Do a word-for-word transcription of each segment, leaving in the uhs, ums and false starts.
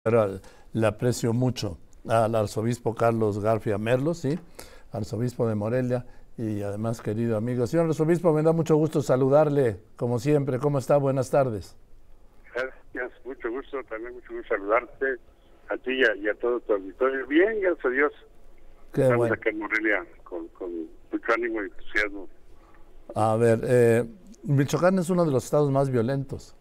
Pero le aprecio mucho al arzobispo Carlos Garfia Merlos, ¿sí? Arzobispo de Morelia y además querido amigo. Señor arzobispo, me da mucho gusto saludarle, como siempre. ¿Cómo está? Buenas tardes. Gracias, mucho gusto, también mucho gusto saludarte a ti y a, y a todo tu auditorio. Bien, gracias a Dios. Qué Estamos bueno. acá en Morelia con, con mucho ánimo y entusiasmo. A ver, eh, Michoacán es uno de los estados más violentos.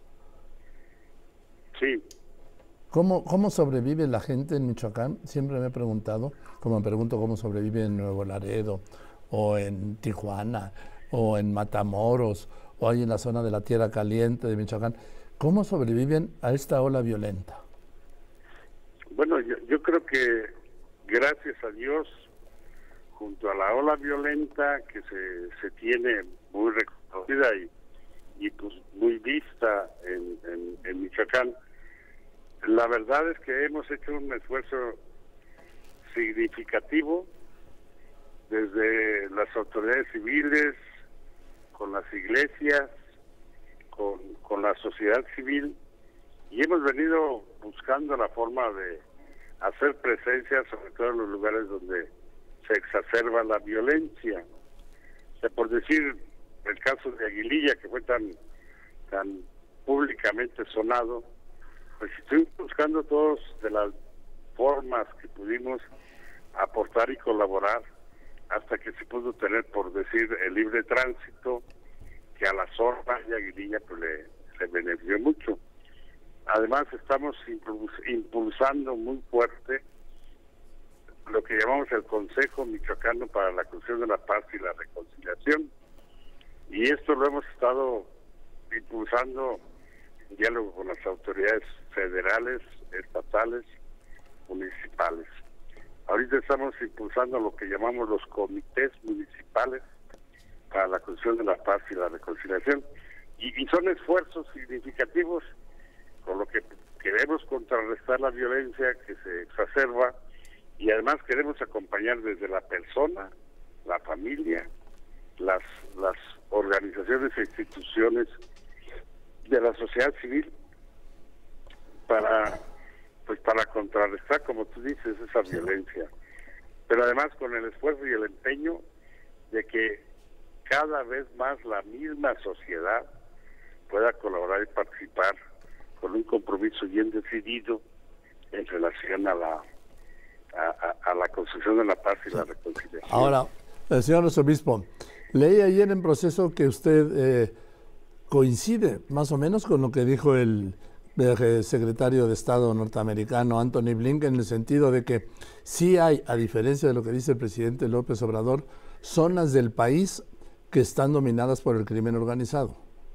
Sí. ¿Cómo, ¿Cómo sobrevive la gente en Michoacán? Siempre me he preguntado, como me pregunto cómo sobrevive en Nuevo Laredo, o en Tijuana, o en Matamoros, o ahí en la zona de la Tierra Caliente de Michoacán. ¿Cómo sobreviven a esta ola violenta? Bueno, yo, yo creo que gracias a Dios, junto a la ola violenta que se, se tiene muy reconocida y, y pues muy vista en, en, en Michoacán, la verdad es que hemos hecho un esfuerzo significativo desde las autoridades civiles, con las iglesias, con, con la sociedad civil, y hemos venido buscando la forma de hacer presencia, sobre todo en los lugares donde se exacerba la violencia. O sea, por decir el caso de Aguililla, que fue tan, tan públicamente sonado, pues estuvimos buscando todos de las formas que pudimos aportar y colaborar hasta que se pudo tener, por decir, el libre tránsito, que a la zona de Aguililla pues le, le benefició mucho. Además estamos impulsando muy fuerte lo que llamamos el Consejo Michoacano para la Construcción de la Paz y la Reconciliación, y esto lo hemos estado impulsando en diálogo con las autoridades federales, estatales, municipales. Ahorita estamos impulsando lo que llamamos los comités municipales para la construcción de la paz y la reconciliación, y, y son esfuerzos significativos con lo que queremos contrarrestar la violencia que se exacerba, y además queremos acompañar desde la persona, la familia, las, las organizaciones e instituciones de la sociedad civil para pues para contrarrestar, como tú dices, esa violencia, pero además con el esfuerzo y el empeño de que cada vez más la misma sociedad pueda colaborar y participar con un compromiso bien decidido en relación a la a, a, a la construcción de la paz y la reconciliación. Ahora, el señor arzobispo, leí ayer en proceso que usted eh, coincide más o menos con lo que dijo el, el secretario de Estado norteamericano Anthony Blinken, en el sentido de que sí hay, a diferencia de lo que dice el presidente López Obrador, zonas del país que están dominadas por el crimen organizado.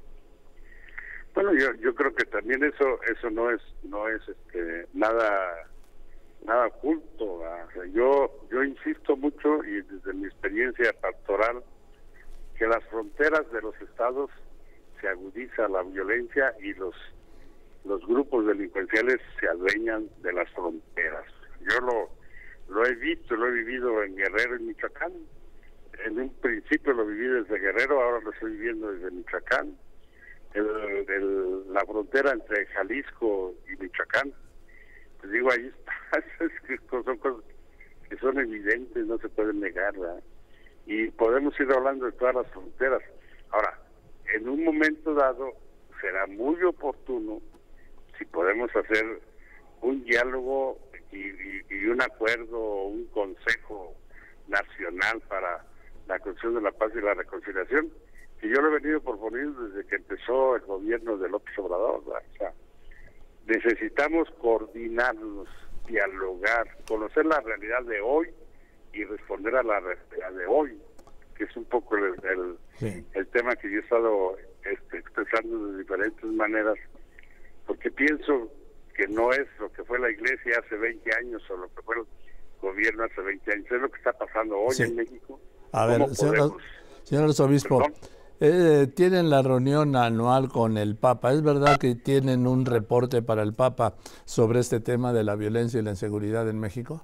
Bueno, yo yo creo que también eso eso no es no es este, nada nada oculto. O sea, yo yo insisto mucho, y desde mi experiencia pastoral, que las fronteras de los estados se agudiza la violencia y los los grupos delincuenciales se adueñan de las fronteras. Yo lo lo he visto, lo he vivido en Guerrero y Michoacán. En un principio lo viví desde Guerrero, ahora lo estoy viviendo desde Michoacán. El, el, la frontera entre Jalisco y Michoacán, pues digo, ahí está, son cosas que son evidentes, no se pueden negar, ¿verdad? Y podemos ir hablando de todas las fronteras. Ahora, en un momento dado, será muy oportuno si podemos hacer un diálogo y, y, y un acuerdo, un consejo nacional para la construcción de la paz y la reconciliación, que yo lo he venido proponiendo desde que empezó el gobierno de López Obrador, ¿verdad? O sea, necesitamos coordinarnos, dialogar, conocer la realidad de hoy y responder a la realidad de hoy, que es un poco el, el, sí. el tema que yo he estado este, expresando de diferentes maneras, porque pienso que no es lo que fue la iglesia hace veinte años o lo que fue el gobierno hace veinte años, es lo que está pasando hoy sí. en México. A ver, señor, señor arzobispo, eh, tienen la reunión anual con el Papa. ¿Es verdad que tienen un reporte para el Papa sobre este tema de la violencia y la inseguridad en México?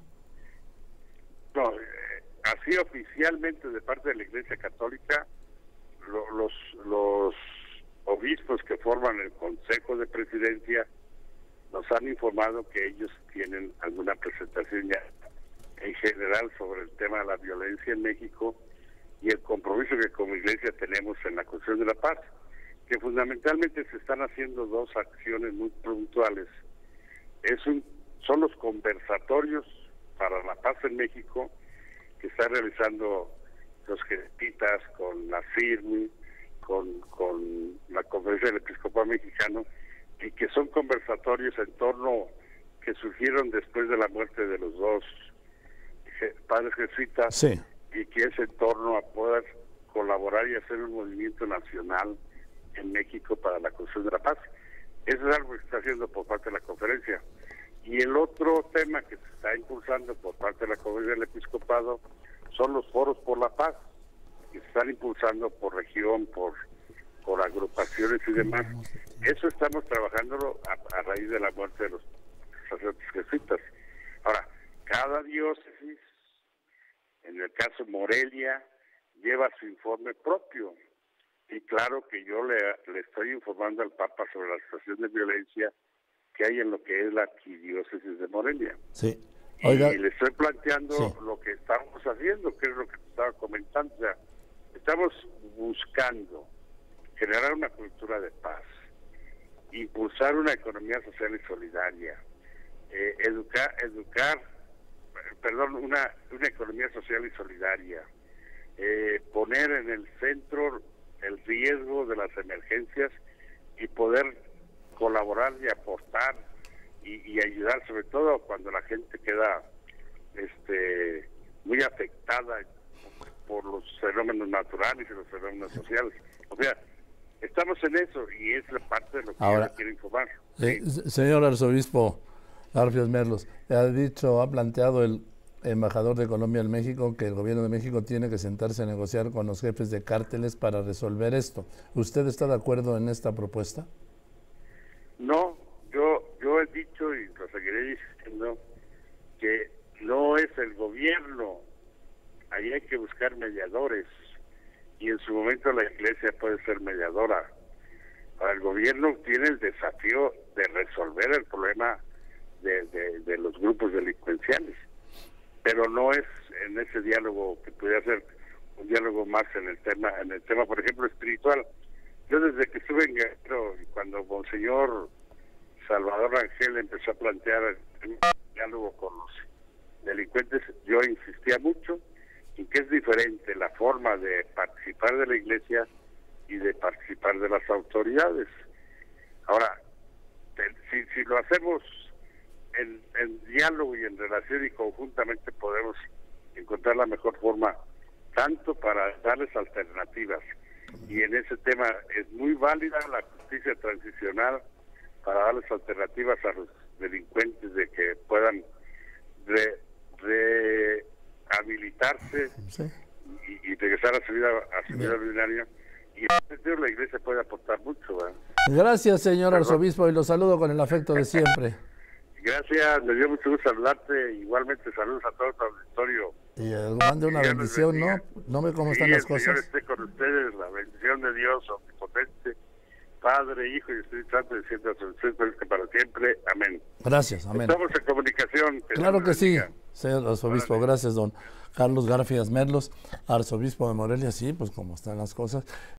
No, eh, así oficialmente de parte de la Iglesia Católica, lo, los, los obispos que forman el Consejo de Presidencia nos han informado que ellos tienen alguna presentación ya en general sobre el tema de la violencia en México y el compromiso que como iglesia tenemos en la cuestión de la paz, que fundamentalmente se están haciendo dos acciones muy puntuales. Es un, son los conversatorios para la paz en México que están realizando los jesuitas con la C I R M I, con, con la Conferencia del Episcopado Mexicano, y que son conversatorios en torno que surgieron después de la muerte de los dos padres jesuitas, sí, y que es en torno a poder colaborar y hacer un movimiento nacional en México para la construcción de la paz. Eso es algo que se está haciendo por parte de la conferencia. Y el otro tema que se está impulsando por parte de la Conferencia del Episcopado son los foros por la paz, que se están impulsando por región, por, por agrupaciones y demás. Eso estamos trabajándolo a, a raíz de la muerte de los sacerdotes jesuitas. Ahora, cada diócesis, en el caso Morelia, lleva su informe propio. Y claro que yo le, le estoy informando al Papa sobre la situación de violencia que hay en lo que es la arquidiócesis de Morelia. Sí. Oiga, y le estoy planteando sí. lo que estamos haciendo, que es lo que te estaba comentando. O sea, estamos buscando generar una cultura de paz, impulsar una economía social y solidaria, eh, educar, educar, perdón, una, una economía social y solidaria, eh, poner en el centro el riesgo de las emergencias y poder colaborar y aportar y, y ayudar, sobre todo cuando la gente queda este muy afectada por los fenómenos naturales y los fenómenos sociales. O sea, estamos en eso y es la parte de lo que ahora, yo quiero informar. Eh, señor arzobispo Garfias Merlos, ha dicho, ha planteado el embajador de Colombia en México que el gobierno de México tiene que sentarse a negociar con los jefes de cárteles para resolver esto. ¿Usted está de acuerdo en esta propuesta? No, yo yo he dicho y lo seguiré diciendo que no es el gobierno, ahí hay que buscar mediadores y en su momento la iglesia puede ser mediadora. Ahora, el gobierno tiene el desafío de resolver el problema de, de, de los grupos delincuenciales, pero no es en ese diálogo que pudiera ser un diálogo más en el tema, en el tema por ejemplo espiritual. Yo desde que estuve en Guerrero y cuando Monseñor Salvador Rangel empezó a plantear el diálogo con los delincuentes, yo insistía mucho en que es diferente la forma de participar de la iglesia y de participar de las autoridades. Ahora, si, si lo hacemos en, en diálogo y en relación y conjuntamente podemos encontrar la mejor forma, tanto para darles alternativas, y en ese tema es muy válida la justicia transicional para darles alternativas a los delincuentes de que puedan re, rehabilitarse sí. y, y regresar a su vida, a su vida ordinaria. Y en ese sentido la iglesia puede aportar mucho, ¿verdad? Gracias, señor arzobispo, y lo saludo con el afecto de siempre. Gracias, me dio mucho gusto saludarte. Igualmente saludos a todo el auditorio. Y eh, mande una bendición, ¿no? ¿No ve cómo sí, están las el cosas? Señor esté con ustedes, la bendición de Dios omnipotente, Padre, Hijo y Espíritu Santo, descienda sobre ustedes para siempre. Amén. Gracias, amén. Estamos en comunicación. Que claro que sí, señor arzobispo. Órale. Gracias, don Carlos Garfias Merlos, arzobispo de Morelia. Sí, pues como están las cosas.